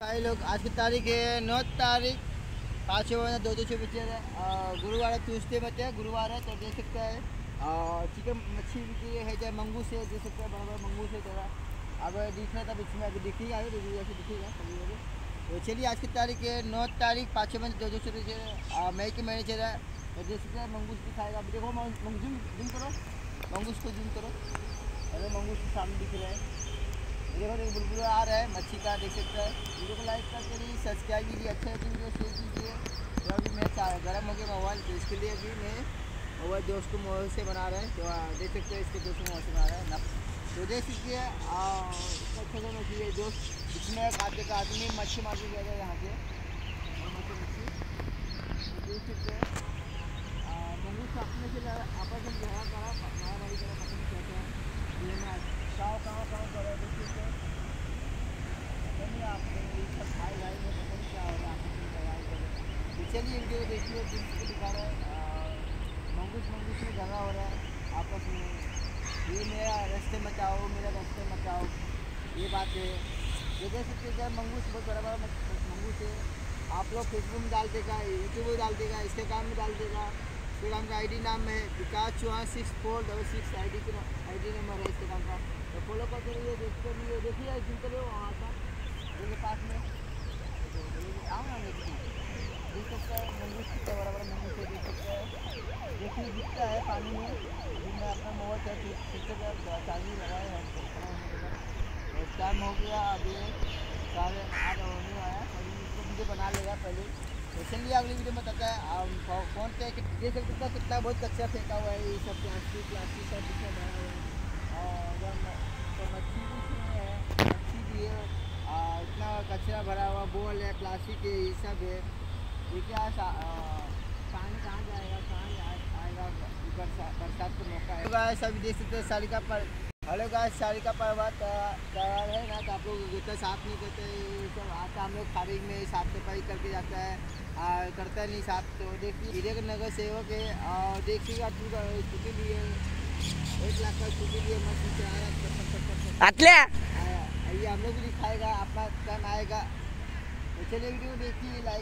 भाई लोग आज की तारीख है 9 तारीख 5/2 बचे गुरुवार है, ट्यूसडे बचे है, गुरुवार है तो देख सकते हैं चिकन मच्छी भी है चाहे मंगूस है, देख सकते हैं बड़ा बड़ा मंगूस है जरा। अब दिखना था बीच में, अभी दिखेगा ऐसे दिखेगा कभी। तो चलिए आज की तारीख है 9 तारीख 5/2 मई के महीने चल रहा है तो देख सकते हैं मंगूस दिखाएगा। अब देखो जूम करो, मंगूस को जूम करो। अरे मंगूस के सामने दिख रहा है, देखो देखो बुलबुला आ रहा है मच्छी का, देख सकते हैं। वीडियो को लाइक करके लिए सब्सक्राइब कीजिए, अच्छे अच्छे वीडियो शेयर कीजिए। तो अभी मैं गर्म हो गया मोबाइल, तो इसके लिए अभी मैं मोबाइल दोस्त को मोबाइल से बना रहे हैं, तो देख सकते हैं इसके दोस्त को मोबाइल से बना रहे हैं ना। तो देख सकते हैं अच्छा सा मछली है दोस्त, इसमें काटे का आदमी मच्छी मार के गया था यहाँ से मच्छी। तो देख सकते हैं मंगूस अपने से आपस में झगड़ा करा मारामारी करा, पता नहीं क्या है ये मैं कहाँ कर रहे देख सकते हैं। आप सब भाई भाई में पता नहीं क्या हो रहा है। चलिए वीडियो को देखिए, को दिखा रहा है मंगूस में झगड़ा हो रहा है आपस में। ये मेरा रास्ते मचाओ, मेरा रास्ते मचाओ, ये बात है। ये देख सकते हैं मंगूस बहुत बड़ा बड़ा मंगूस है। आप लोग फेसबुक में डाल देगा, यूट्यूब में डाल देगा, इंस्टाग्राम में डाल देगा। इंस्टाग्राम का ID नाम है विकास चौहान 6466 ID नंबर है इंस्टाग्राम का, तो फॉलो करते रहिए, देखते रहिए। देखिए जिनके लिए वहाँ का मेरे पास में आओ ना, देख सकते हैं मंगूस कितना बड़ा बड़ा मंगूस है, देख सकते हैं। देखिए दिखता है पानी में, मैं अपना मोबाइल चार्जिंग लगाए हैं तो टाइम हो गया अभी 8:30 होने आया, अभी इसको वीडियो बना लेगा पहले। तो चलिए अगली वीडियो में बताता है फोन पे देख सकते हैं कितना बहुत कच्चा फेंका हुआ है, ये सब प्लास्टिक सब इसमें भरा हुआ है। और तो मच्छी भी है, इतना कचरा भरा हुआ बोल है, प्लास्टिक है, ये सब है। ये क्या पानी कहाँ जाएगा, कहाँ आएगा, बरसात का मौका है। गाइस अभी देख सकते हैं सारिका पर, हेलो गाइस सारिका पर्वत त्योहार है ना, तो आप लोग जितना साफ नहीं करते सब आता, हम लोग खारिज में साफ सफाई करके जाता है, करता नहीं साफ। तो देखिए विजयनगर सेवक है और देखिएगा छुट्टी लिए 1 लाख का छुट्टी लिए मस्त आइए हम लोग भी दिखाएगा, आपका टाइम आएगा। तो चलिए वीडियो देखिए, लाइक